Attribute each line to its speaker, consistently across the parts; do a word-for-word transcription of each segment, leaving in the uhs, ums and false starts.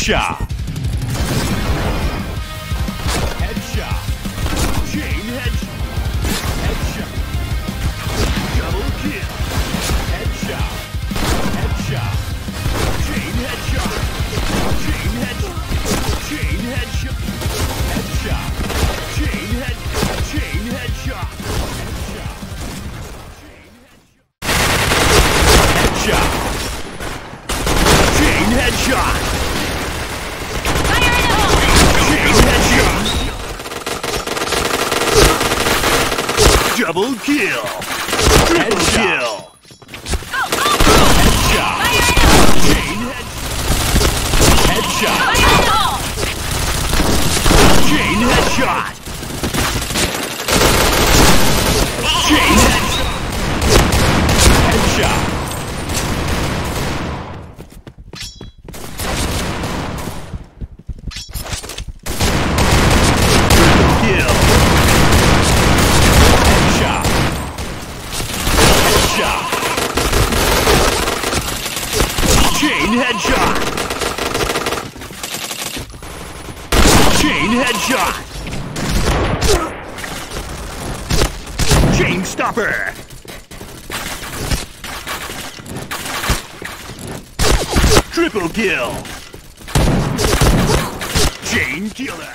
Speaker 1: Headshot. Headshot. Chain headshot. Headshot. Double kill. Headshot. Headshot. Chain headshot. Chain headshot. Chain headshot. Headshot. Chain head. Chain headshot. Headshot. Headshot. Chain headshot.
Speaker 2: Fire in the hole!
Speaker 1: Chain headshot. Double kill. Triple kill.
Speaker 2: Go, go, go!
Speaker 1: Headshot.
Speaker 2: Fire in the hole!
Speaker 1: Chain head. Headshot.
Speaker 2: Fire in the hole!
Speaker 1: Chain headshot. Chain headshot. Headshot. Kill. Headshot. Headshot. Chain headshot. Chain headshot. Chain stopper. Triple kill. Chain killer.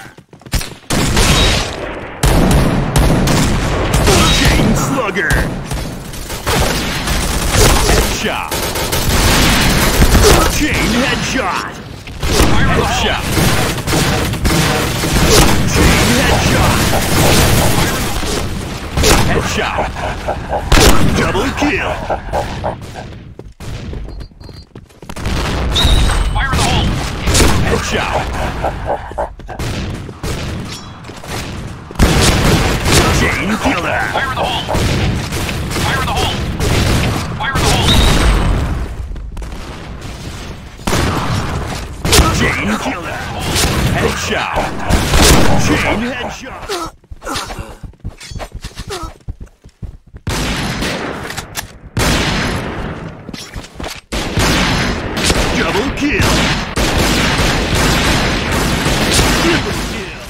Speaker 1: Chain slugger. Headshot. Chain headshot. Headshot. Chain headshot. Headshot. Double kill.
Speaker 3: Fire in the hole!
Speaker 1: Headshot. Chain killer.
Speaker 3: Fire in the hole! Fire in the hole! Fire in the hole!
Speaker 1: Chain killer. Headshot. Chain headshot. Double kill. Triple kill.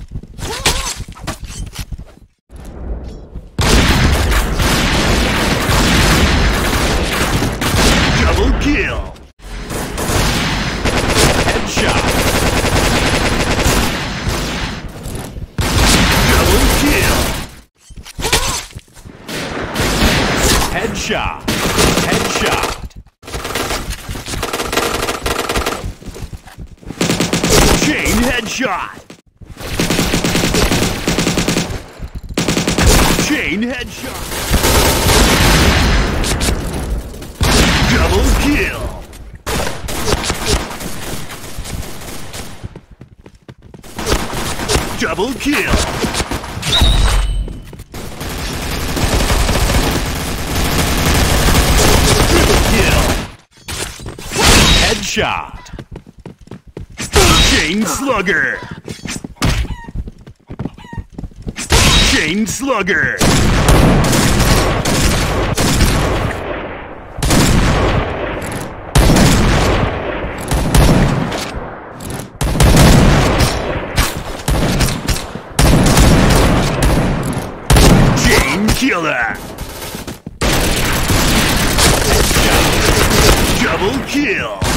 Speaker 1: Double kill. Headshot. Double kill. Headshot. Headshot. Chain headshot. Chain headshot. Double kill. Double kill. Triple kill. Headshot. Chain slugger. Chain slugger. Chain killer. Headshot. Double kill.